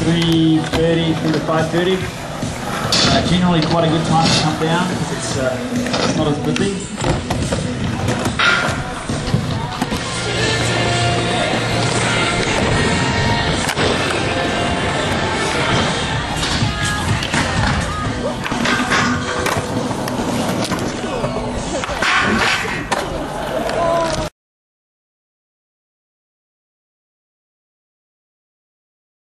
3:30 through to 5:30. Generally quite a good time to come down because it's not as busy.